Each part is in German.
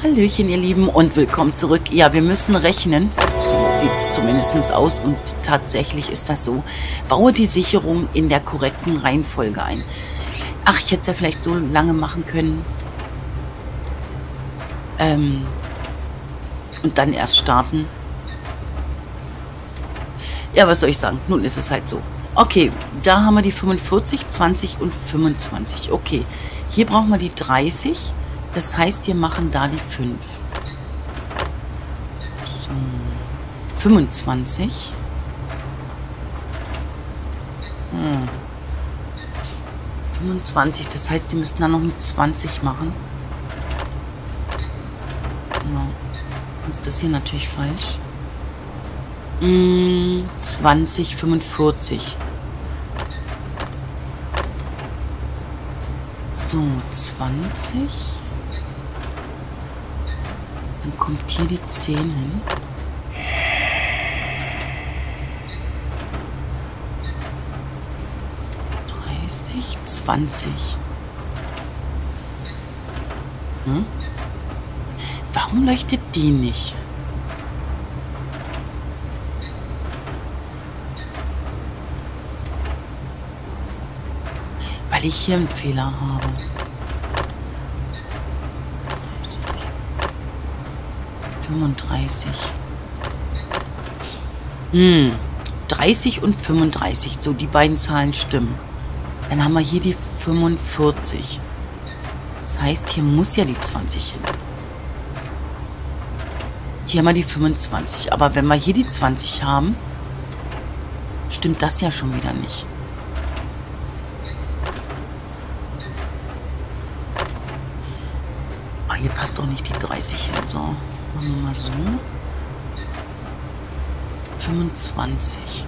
Hallöchen, ihr Lieben, und willkommen zurück. Ja, wir müssen rechnen. So sieht es zumindest aus und tatsächlich ist das so. Baue die Sicherung in der korrekten Reihenfolge ein. Ach, ich hätte es ja vielleicht so lange machen können. Und dann erst starten. Ja, was soll ich sagen? Nun ist es halt so. Okay, da haben wir die 45, 20 und 25. Okay, hier brauchen wir die 30. Das heißt, wir machen da die 5. So. 25. 25, das heißt, wir müssen da noch eine 20 machen. Ja. Ist das hier natürlich falsch. 20, 45. So, 20. Dann kommt hier die 10 hin. =30, 20. Warum leuchtet die nicht? Weil ich hier einen Fehler habe. 35. 30 und 35. So, die beiden Zahlen stimmen. Dann haben wir hier die 45. Das heißt, hier muss ja die 20 hin. Hier haben wir die 25. Aber wenn wir hier die 20 haben, stimmt das ja schon wieder nicht. Ah, hier passt auch nicht die 30 hin. So, machen wir mal so. 25.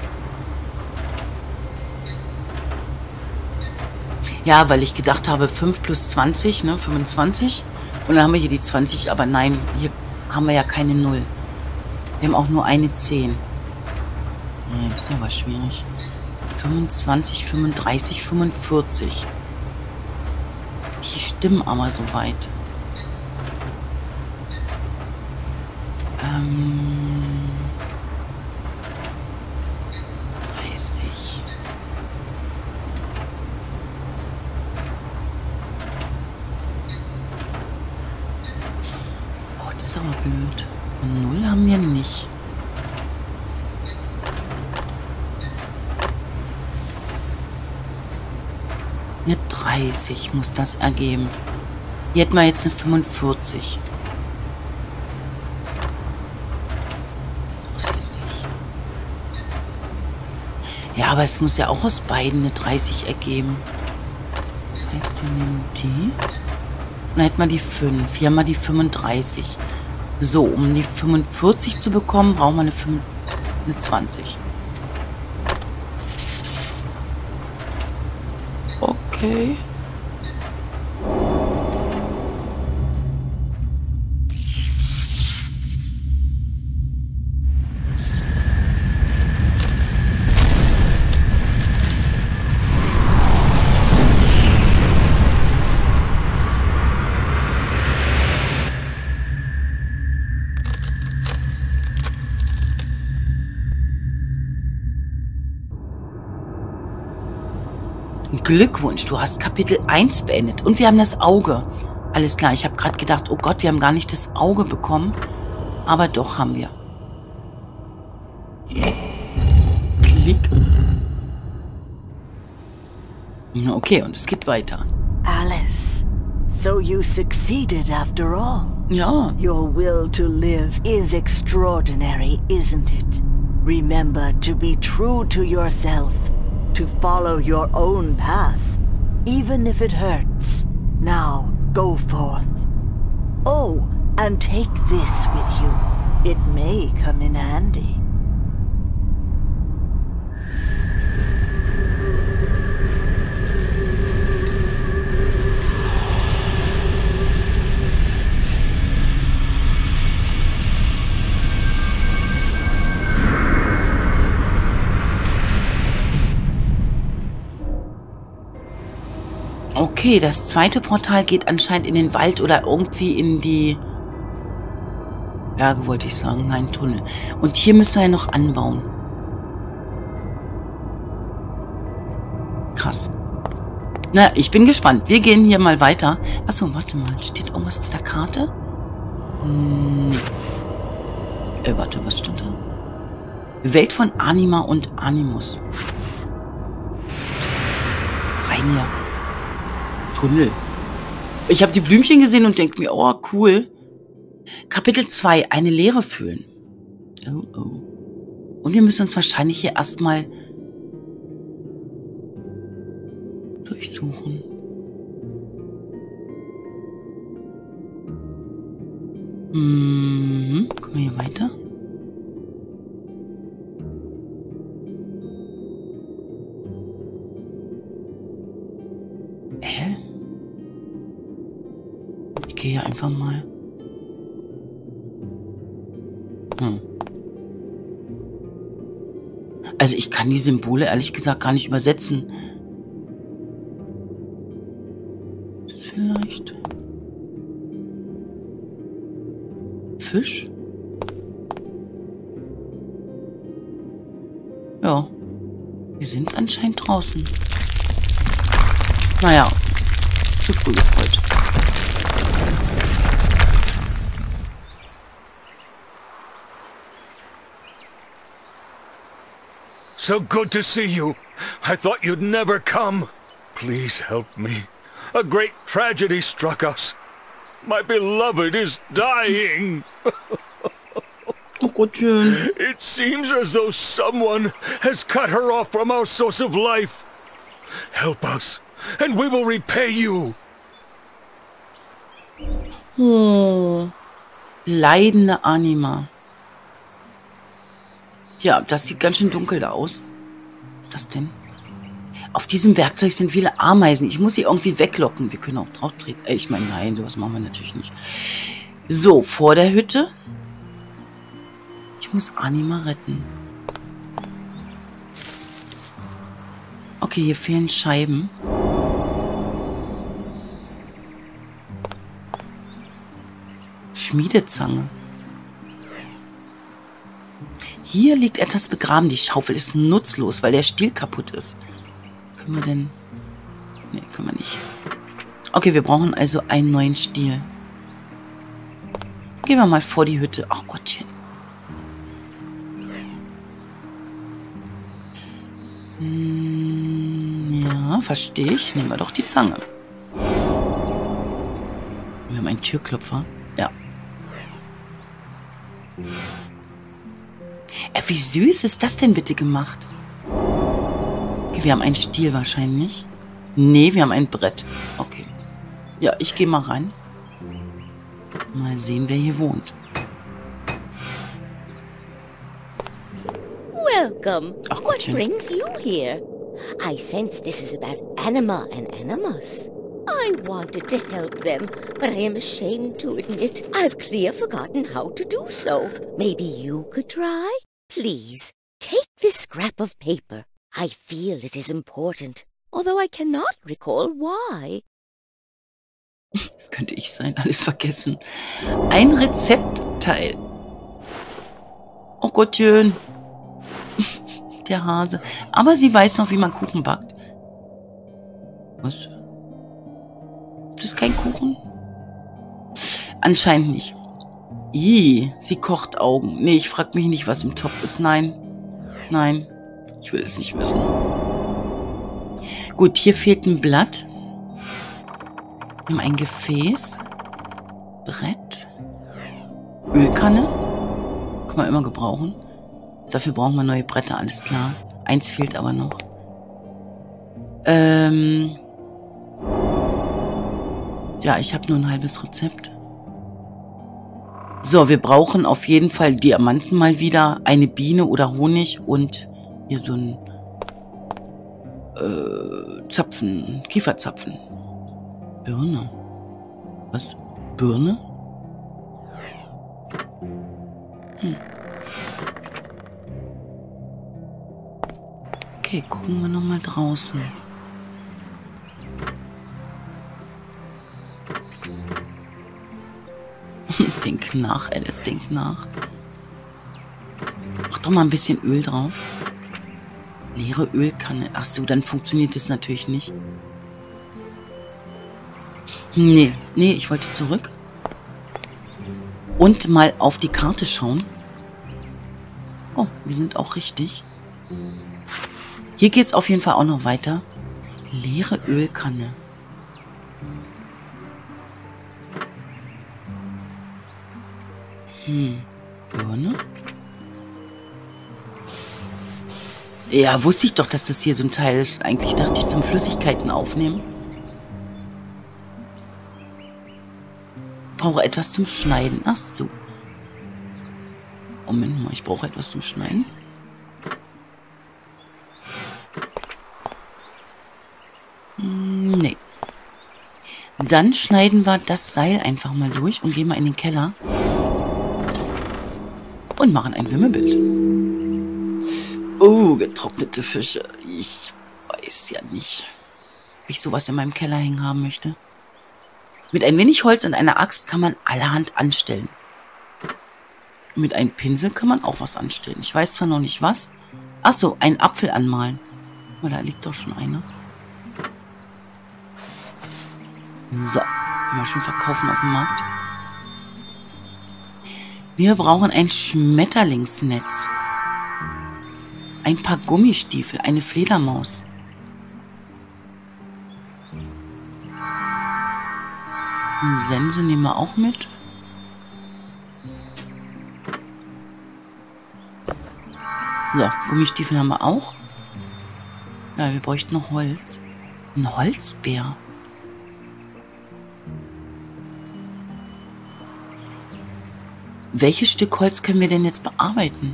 Ja, weil ich gedacht habe, 5 plus 20, ne, 25. Und dann haben wir hier die 20, aber nein, hier haben wir ja keine 0. Wir haben auch nur eine 10. Ja, das ist aber schwierig. 25, 35, 45. Die stimmen aber so weit. 30. Oh, das ist aber blöd. 0 haben wir nicht. Eine 30 muss das ergeben. Hier hätten wir jetzt eine 45. 30. Ja, aber es muss ja auch aus beiden eine 30 ergeben. Das heißt, wir nehmen die. Und dann hätten wir die 5. Hier haben wir die 35. So, um die 45 zu bekommen, brauchen wir eine 20. Okay. Glückwunsch, du hast Kapitel 1 beendet und wir haben das Auge. Alles klar, ich habe gerade gedacht, oh Gott, wir haben gar nicht das Auge bekommen. Aber doch haben wir. Klick. Okay, und es geht weiter. Alice, so you succeeded after all. Ja. Your will to live is extraordinary, isn't it? Remember to be true to yourself. To follow your own path, even if it hurts. Now, go forth. Oh, and take this with you. It may come in handy. Okay, das zweite Portal geht anscheinend in den Wald oder irgendwie in die Berge, wollte ich sagen. Nein, Tunnel. Und hier müssen wir noch anbauen. Krass. Na, ich bin gespannt. Wir gehen hier mal weiter. Achso, warte mal. Steht irgendwas auf der Karte? Nee. Warte, was stand da? Welt von Anima und Animus. Rein hier. Tunnel. Ich habe die Blümchen gesehen und denke mir, oh, cool. Kapitel 2. Eine Leere fühlen. Oh, oh. Und wir müssen uns wahrscheinlich hier erstmal durchsuchen. Kommen wir hier weiter? Ich gehe hier einfach mal. Also ich kann die Symbole ehrlich gesagt gar nicht übersetzen. Ist vielleicht Fisch? Ja. Wir sind anscheinend draußen. Naja, zu früh gefreut. So good to see you. I thought you'd never come. Please help me. A great tragedy struck us. My beloved is dying. Oh Gottchen. It seems as though someone has cut her off from our source of life. Help us, and we will repay you. Oh. Leidende Anima. Ja, das sieht ganz schön dunkel da aus. Was ist das denn? Auf diesem Werkzeug sind viele Ameisen. Ich muss sie irgendwie weglocken. Wir können auch drauf treten. Ich meine, nein, sowas machen wir natürlich nicht. So, vor der Hütte. Ich muss Anima retten. Okay, hier fehlen Scheiben. Schmiedezange. Hier liegt etwas begraben. Die Schaufel ist nutzlos, weil der Stiel kaputt ist. Können wir denn... Ne, können wir nicht. Okay, wir brauchen also einen neuen Stiel. Gehen wir mal vor die Hütte. Ach Gottchen. Ja, verstehe ich. Nehmen wir doch die Zange. Wir haben einen Türklopfer. Ja. Wie süß ist das denn bitte gemacht? Okay, wir haben einen Stiel wahrscheinlich. Nee, wir haben ein Brett. Okay. Ja, ich gehe mal rein. Mal sehen, wer hier wohnt. Welcome. Ach, What Gottchen. brings you here? I sense this is about Anima and Animus. I wanted to help them, but I am ashamed to admit I've clear forgotten how to do so. Maybe you could try? Please, take this scrap of paper. I feel it is important, although I cannot recall why. Das könnte ich sein. Alles vergessen. Ein Rezeptteil. Oh Gottchen. Der Hase. Aber sie weiß noch, wie man Kuchen backt. Was? Ist das kein Kuchen? Anscheinend nicht. Ih, sie kocht Augen. Nee, ich frage mich nicht, was im Topf ist. Nein. Nein. Ich will es nicht wissen. Gut, hier fehlt ein Blatt. Wir haben ein Gefäß. Brett. Ölkanne. Kann man immer gebrauchen. Dafür brauchen wir neue Bretter, alles klar. Eins fehlt aber noch. Ja, ich habe nur ein halbes Rezept. So, wir brauchen auf jeden Fall Diamanten mal wieder, eine Biene oder Honig und hier so ein Zapfen, Kieferzapfen. Birne. Was? Birne? Okay, gucken wir nochmal draußen. Denk nach, Alice, denk nach. Mach doch mal ein bisschen Öl drauf. Leere Ölkanne. Ach so, dann funktioniert das natürlich nicht. Nee, ich wollte zurück. Und mal auf die Karte schauen. Oh, wir sind auch richtig. Hier geht es auf jeden Fall auch noch weiter. Leere Ölkanne. Birne? Ja, wusste ich doch, dass das hier so ein Teil ist. Eigentlich dachte ich zum Flüssigkeiten aufnehmen. Brauche etwas zum Schneiden. Ach so. Moment mal, ich brauche etwas zum Schneiden. Nee. Dann schneiden wir das Seil einfach mal durch und gehen mal in den Keller. Und machen ein Wimmelbild. Oh, getrocknete Fische. Ich weiß ja nicht, ob ich sowas in meinem Keller hängen haben möchte. Mit ein wenig Holz und einer Axt kann man allerhand anstellen. Mit einem Pinsel kann man auch was anstellen. Ich weiß zwar noch nicht was. Achso, einen Apfel anmalen. Oh, da liegt doch schon einer. So, können wir schon verkaufen auf dem Markt. Wir brauchen ein Schmetterlingsnetz. Ein paar Gummistiefel, eine Fledermaus. Eine Sense nehmen wir auch mit. So, Gummistiefel haben wir auch. Ja, wir bräuchten noch Holz. Ein Holzbär. Welches Stück Holz können wir denn jetzt bearbeiten?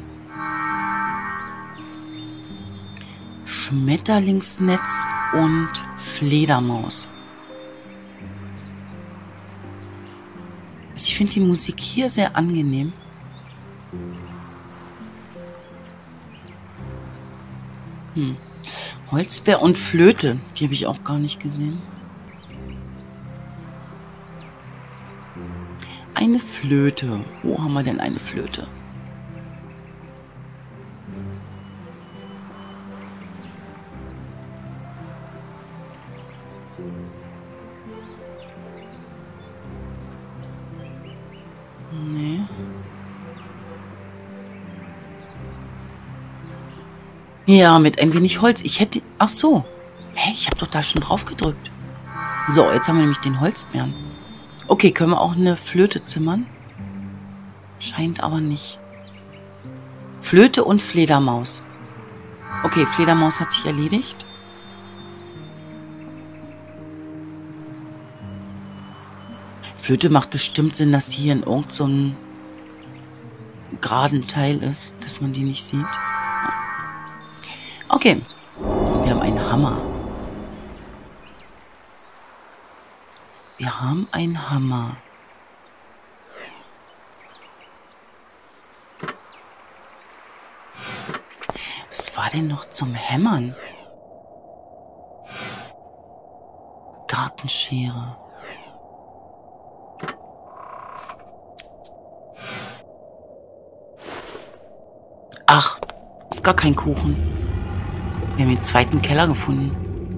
Schmetterlingsnetz und Fledermaus. Also ich finde die Musik hier sehr angenehm. Holzbär und Flöte, die habe ich auch gar nicht gesehen. Eine Flöte. Wo haben wir denn eine Flöte? Nee. Ja, mit ein wenig Holz. Ich hätte... Ach so. Hä, ich habe doch da schon drauf gedrückt. So, jetzt haben wir nämlich den Holzbären. Okay, können wir auch eine Flöte zimmern? Scheint aber nicht. Flöte und Fledermaus. Okay, Fledermaus hat sich erledigt. Flöte macht bestimmt Sinn, dass die hier in irgend so einem geraden Teil ist, dass man die nicht sieht. Okay, wir haben einen Hammer. Wir haben einen Hammer. Was war denn noch zum Hämmern? Gartenschere. Ach, ist gar kein Kuchen. Wir haben den zweiten Keller gefunden.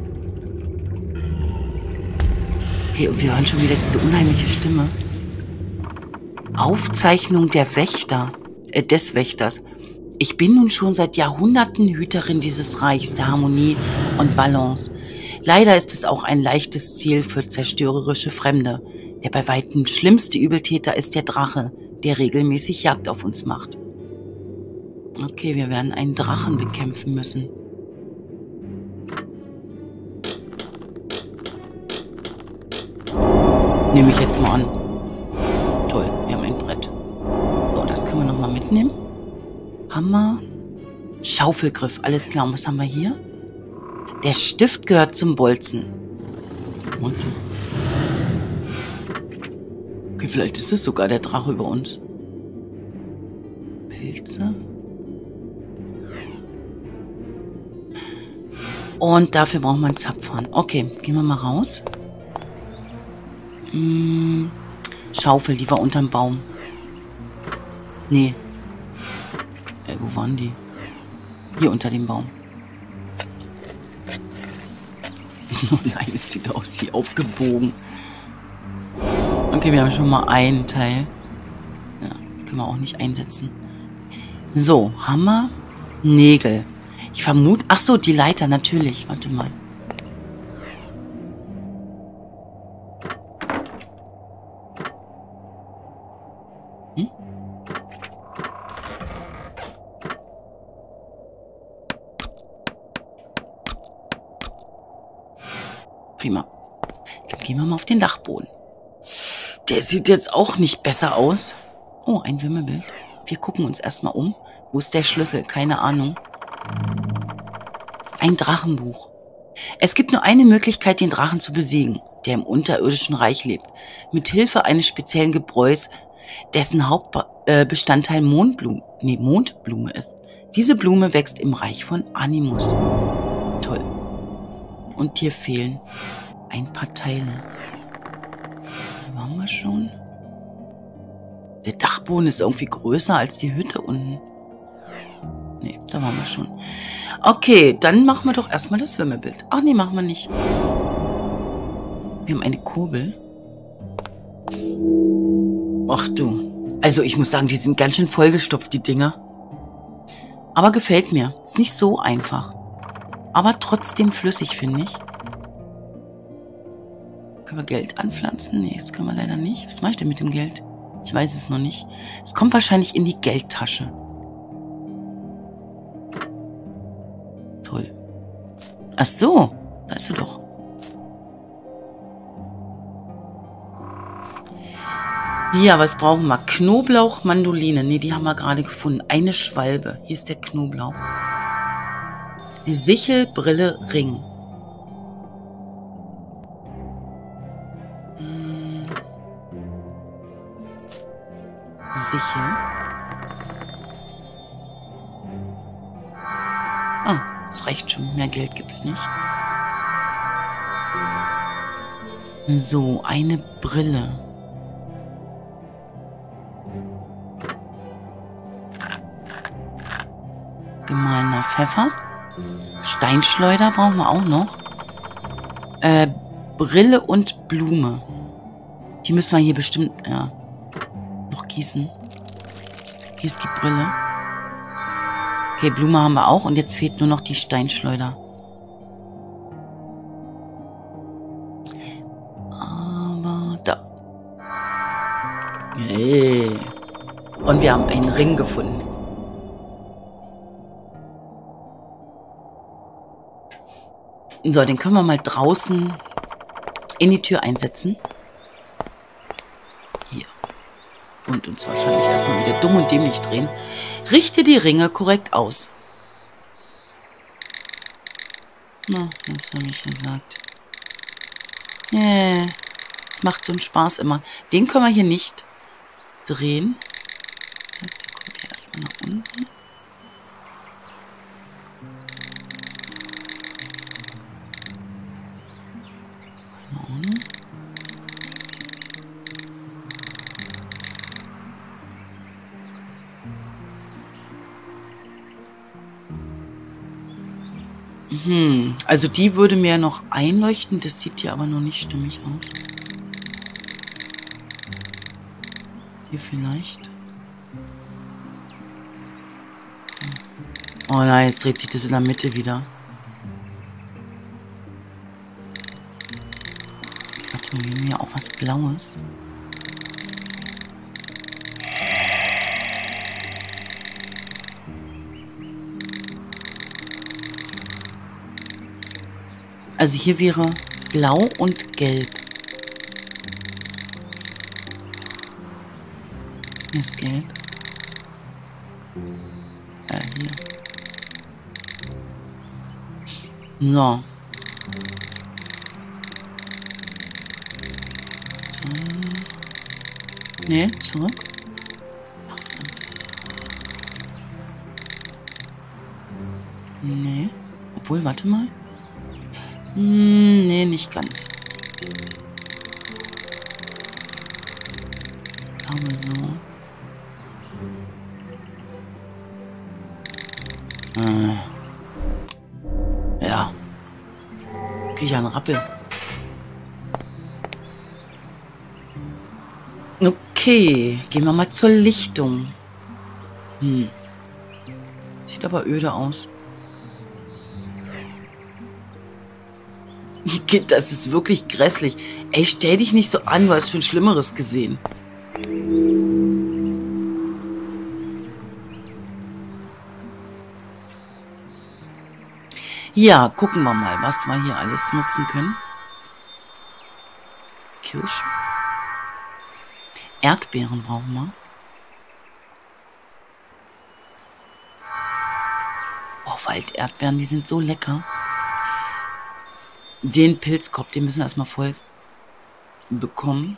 Okay, und wir hören schon wieder diese unheimliche Stimme. Aufzeichnung der Wächter, des Wächters. Ich bin nun schon seit Jahrhunderten Hüterin dieses Reichs der Harmonie und Balance. Leider ist es auch ein leichtes Ziel für zerstörerische Fremde. Der bei weitem schlimmste Übeltäter ist der Drache, der regelmäßig Jagd auf uns macht. Okay, wir werden einen Drachen bekämpfen müssen. Nehme ich jetzt mal an. Toll, wir haben ein Brett. So, das können wir nochmal mitnehmen. Hammer. Schaufelgriff, alles klar. Und was haben wir hier? Der Stift gehört zum Bolzen. Und? Okay, vielleicht ist das sogar der Drache über uns. Pilze. Und dafür brauchen wir einen Zapfhahn. Okay, gehen wir mal raus. Schaufel, die war unterm Baum. Nee. Wo waren die? Hier unter dem Baum. Oh nein, es sieht aus wie aufgebogen. Okay, wir haben schon mal einen Teil. Ja, das können wir auch nicht einsetzen. So, Hammer, Nägel. Ich vermute... Ach so, die Leiter, natürlich. Warte mal. Hm? Prima. Dann gehen wir mal auf den Dachboden. Der sieht jetzt auch nicht besser aus. Oh, ein Wimmelbild. Wir gucken uns erstmal um. Wo ist der Schlüssel? Keine Ahnung. Ein Drachenbuch. Es gibt nur eine Möglichkeit, den Drachen zu besiegen, der im unterirdischen Reich lebt. Mit Hilfe eines speziellen Gebräus, dessen Hauptbestandteil Mondblume ist. Diese Blume wächst im Reich von Animus. Toll. Und hier fehlen ein paar Teile. Da waren wir schon. Der Dachboden ist irgendwie größer als die Hütte unten. Nee, da waren wir schon. Okay, dann machen wir doch erstmal das Wimmelbild. Ach nee, machen wir nicht. Wir haben eine Kurbel. Ach du. Also ich muss sagen, die sind ganz schön vollgestopft, die Dinger. Aber gefällt mir. Ist nicht so einfach. Aber trotzdem flüssig, finde ich. Können wir Geld anpflanzen? Nee, das können wir leider nicht. Was mache ich denn mit dem Geld? Ich weiß es noch nicht. Es kommt wahrscheinlich in die Geldtasche. Toll. Ach so, da ist sie doch. Ja, was brauchen wir? Knoblauch, Mandoline. Ne, die haben wir gerade gefunden. Eine Schwalbe. Hier ist der Knoblauch. Sichel, Brille, Ring. Sichel. Ah, das reicht schon. Mehr Geld gibt's nicht. So, eine Brille. Gemahlener Pfeffer. Steinschleuder brauchen wir auch noch. Brille und Blume. Die müssen wir hier bestimmt noch gießen. Hier ist die Brille. Okay, Blume haben wir auch. Und jetzt fehlt nur noch die Steinschleuder. Aber da. Hey. Und wir haben einen Ring gefunden. So, den können wir mal draußen in die Tür einsetzen. Hier. Und uns wahrscheinlich erstmal wieder dumm und dämlich drehen. Richte die Ringe korrekt aus. Na, was habe ich gesagt? Yeah. Das macht so einen Spaß immer. Den können wir hier nicht drehen. Das heißt, der kommt hier erstmal nach unten. Also die würde mir noch einleuchten. Das sieht hier aber noch nicht stimmig aus. Hier vielleicht. Oh nein, jetzt dreht sich das in der Mitte wieder. Warte mal, wir haben hier auch was Blaues. Also hier wäre blau und gelb. Hier ist gelb. Hier. So. Nee, zurück. Nee. Obwohl, warte mal. Nee, nicht ganz. wir so. Ja. Krieg ich einen Rappel. Okay, gehen wir mal zur Lichtung. Sieht aber öde aus. Kind, das ist wirklich grässlich. Ey, stell dich nicht so an, du hast schon Schlimmeres gesehen. Ja, gucken wir mal, was wir hier alles nutzen können. Kirsch. Erdbeeren brauchen wir. Oh, Walderdbeeren, die sind so lecker. Den Pilzkopf, den müssen wir erstmal voll bekommen.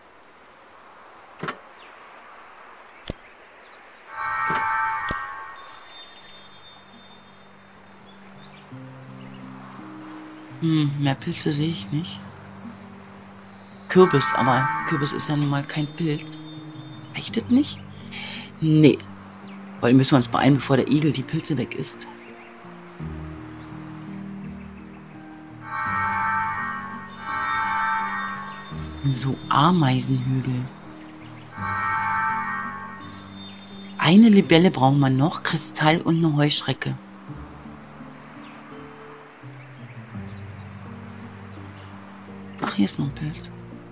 Mehr Pilze sehe ich nicht. Kürbis, aber Kürbis ist ja nun mal kein Pilz. Reicht das nicht? Nee. Weil müssen wir uns beeilen, bevor der Igel die Pilze weg isst. So, Ameisenhügel. Eine Libelle brauchen wir noch, Kristall und eine Heuschrecke. Ach, hier ist noch ein Pilz.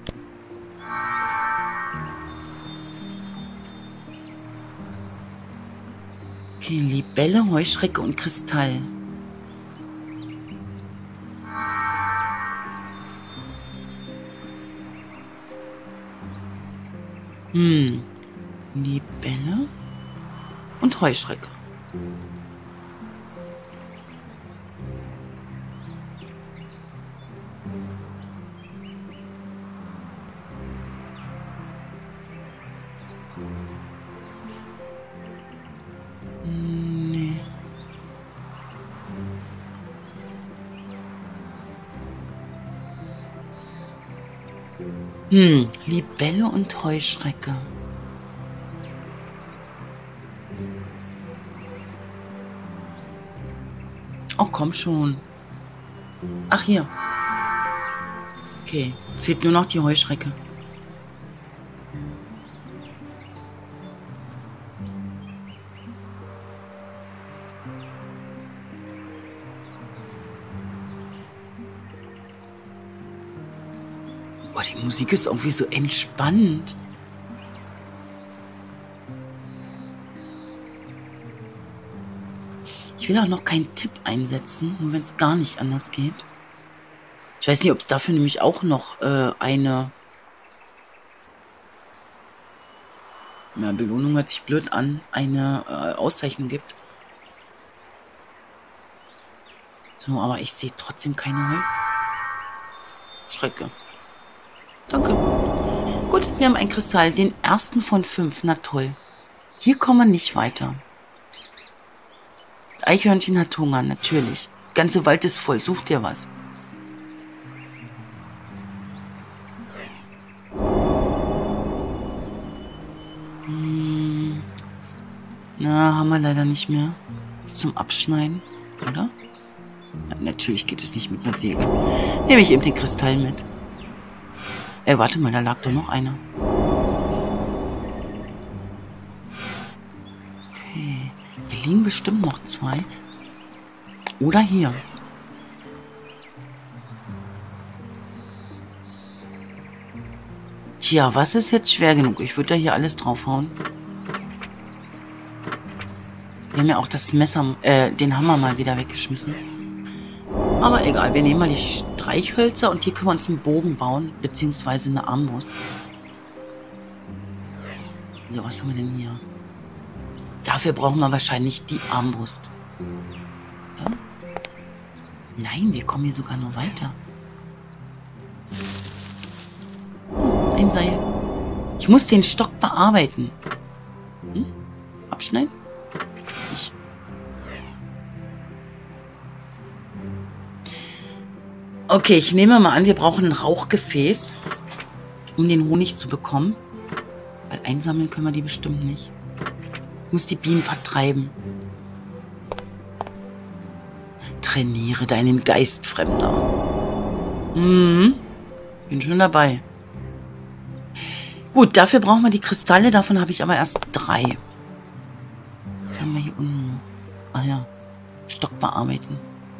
Okay, Libelle, Heuschrecke und Kristall. Libelle und Heuschrecke. Nee. Libelle und Heuschrecke. Oh, komm schon. Ach, hier. Okay, jetzt fehlt nur noch die Heuschrecke. Boah, die Musik ist irgendwie so entspannt. Ich will auch noch keinen Tipp einsetzen, nur wenn es gar nicht anders geht. Ich weiß nicht, ob es dafür nämlich auch noch eine... Ja, Belohnung hört sich blöd an. Eine Auszeichnung gibt. So, aber ich sehe trotzdem keine Heuschrecke. Danke. Gut, wir haben einen Kristall. Den ersten von 5. Na toll. Hier kommen wir nicht weiter. Eichhörnchen hat Hunger, natürlich. Der ganze Wald ist voll. Such dir was. Na, haben wir leider nicht mehr. Ist zum Abschneiden, oder? Ja, natürlich geht es nicht mit einer Säge. Nehme ich eben den Kristall mit. Warte mal, da lag doch noch einer. Okay. Hier liegen bestimmt noch 2. Oder hier. Tja, was ist jetzt schwer genug? Ich würde da hier alles draufhauen. Wir haben ja auch das Messer, den Hammer mal wieder weggeschmissen. Aber egal, wir nehmen mal die Streichhölzer und hier können wir uns einen Bogen bauen, beziehungsweise eine Armbrust. So, was haben wir denn hier? Dafür brauchen wir wahrscheinlich die Armbrust. Ja? Nein, wir kommen hier sogar noch weiter. Ein Seil. Ich muss den Stock bearbeiten. Abschneiden? Ich. Okay, ich nehme mal an, wir brauchen ein Rauchgefäß, um den Honig zu bekommen. Weil einsammeln können wir die bestimmt nicht. Ich muss die Bienen vertreiben. Trainiere deinen Geist, Fremder. Bin schon dabei. Gut, dafür brauchen wir die Kristalle. Davon habe ich aber erst 3. Was haben wir hier unten? Ah ja, Stock bearbeiten.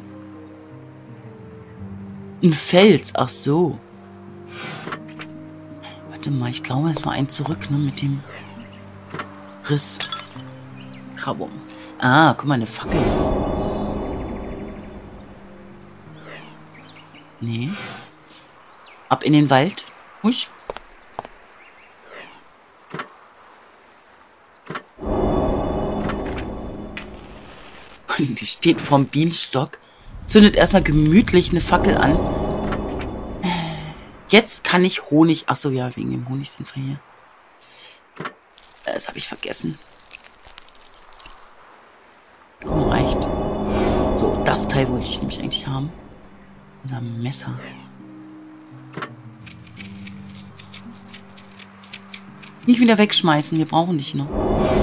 Ein Fels, ach so. Warte mal, ich glaube, es war ein zurück, ne, mit dem Riss. Krabum. Ah, guck mal, eine Fackel. Nee. Ab in den Wald. Husch. Die steht vorm Bienenstock. Zündet erstmal gemütlich eine Fackel an. Jetzt kann ich Honig... Achso, ja, wegen dem Honig sind wir hier. Das habe ich vergessen. Komm, reicht. So, das Teil wollte ich nämlich eigentlich haben. Unser Messer. Nicht wieder wegschmeißen, wir brauchen dich noch.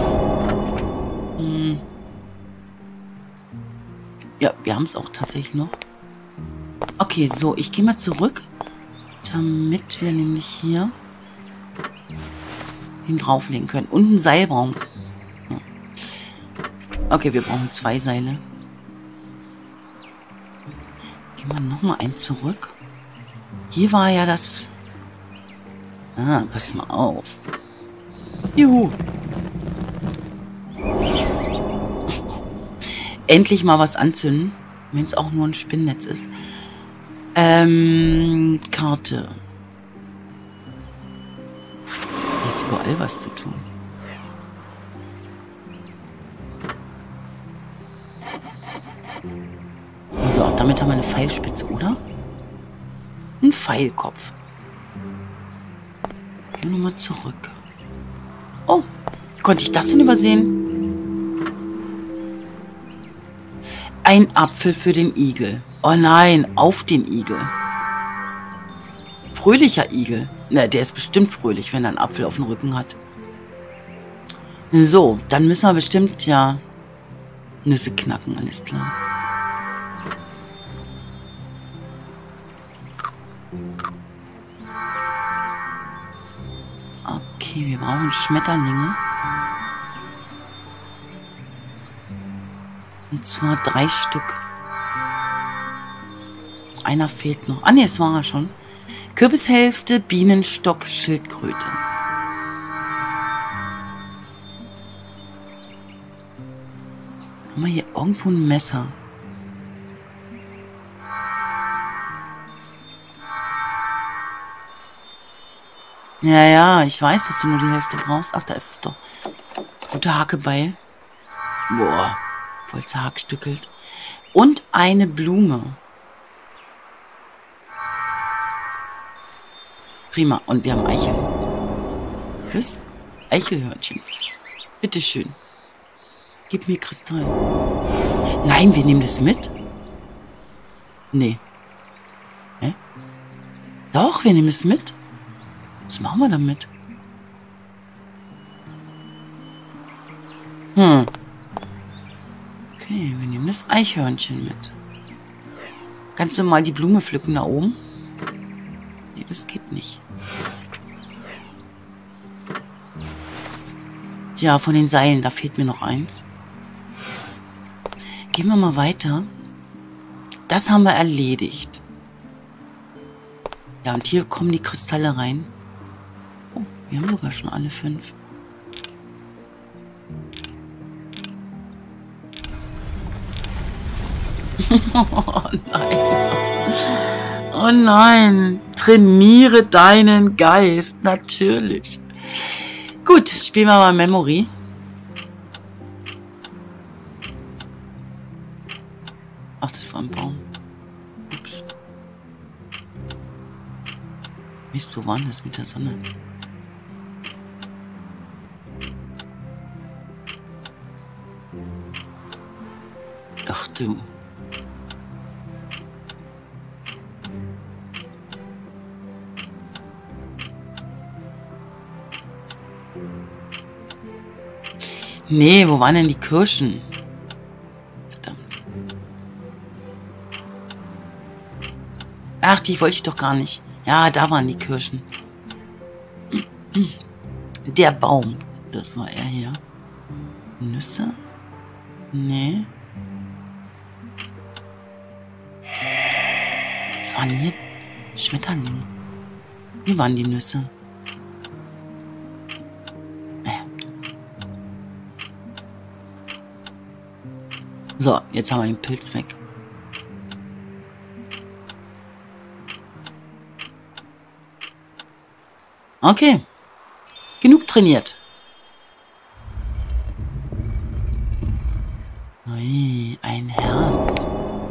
Ja, wir haben es auch tatsächlich noch. Okay, so, ich gehe mal zurück, damit wir nämlich hier ihn drauflegen können. Und einen Seil brauchen. Okay, wir brauchen 2 Seile. Gehen wir nochmal ein zurück. Hier war ja das... Ah, pass mal auf. Juhu. Endlich mal was anzünden, wenn es auch nur ein Spinnnetz ist. Karte. Hier ist überall was zu tun. So, auch damit haben wir eine Pfeilspitze, oder? Ein Pfeilkopf. Gehen wir nochmal zurück. Oh, konnte ich das denn übersehen? Ein Apfel für den Igel. Oh nein, auf den Igel. Fröhlicher Igel. Na, der ist bestimmt fröhlich, wenn er einen Apfel auf dem Rücken hat. So, dann müssen wir bestimmt ja Nüsse knacken, alles klar. Okay, wir brauchen Schmetterlinge. Und zwar 3 Stück. Einer fehlt noch. Ah ne, es war er schon. Kürbishälfte, Bienenstock, Schildkröte. Haben wir hier irgendwo ein Messer? Ja, ja, ich weiß, dass du nur die Hälfte brauchst. Ach, da ist es doch. Das gute Hakebeil. Boah. Voll zerhackstückelt. Und eine Blume. Prima. Und wir haben Eichel. Fürs Eichelhörnchen. Bitteschön. Gib mir Kristall. Nein, wir nehmen das mit. Nee. Hä? Doch, wir nehmen es mit. Was machen wir damit? Okay, wir nehmen das Eichhörnchen mit. Kannst du mal die Blume pflücken da oben? Nee, das geht nicht. Ja, von den Seilen, da fehlt mir noch eins. Gehen wir mal weiter. Das haben wir erledigt. Ja, und hier kommen die Kristalle rein. Oh, wir haben sogar schon alle 5. Oh nein. Oh nein. Trainiere deinen Geist. Natürlich. Gut, spielen wir mal Memory. Ach, das war ein Baum. Ups. Mist, wo war denn das mit der Sonne? Ach du. Nee, wo waren denn die Kirschen? Verdammt. Ach, die wollte ich doch gar nicht. Ja, da waren die Kirschen. Der Baum. Das war er hier. Nüsse? Nee. Was waren hier? Schmetterlinge. Hier waren die Nüsse. So, jetzt haben wir den Pilz weg. Okay. Genug trainiert. Ui, ein Herz.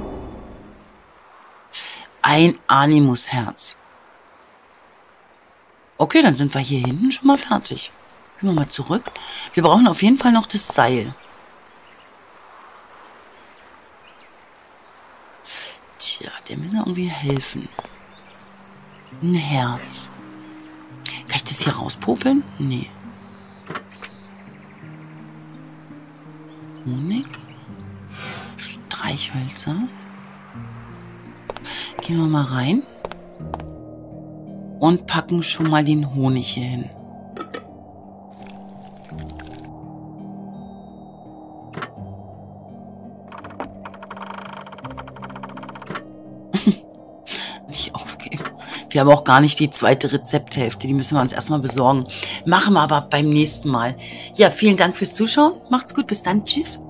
Ein Animus-Herz. Okay, dann sind wir hier hinten schon mal fertig. Gehen wir mal zurück. Wir brauchen auf jeden Fall noch das Seil. Tja, der will irgendwie helfen. Ein Herz. Kann ich das hier rauspopeln? Nee. Honig. Streichhölzer. Gehen wir mal rein. Und packen schon mal den Honig hier hin. Nicht aufgeben. Wir haben auch gar nicht die zweite Rezepthälfte. Die müssen wir uns erstmal besorgen. Machen wir aber beim nächsten Mal. Ja, vielen Dank fürs Zuschauen. Macht's gut. Bis dann. Tschüss.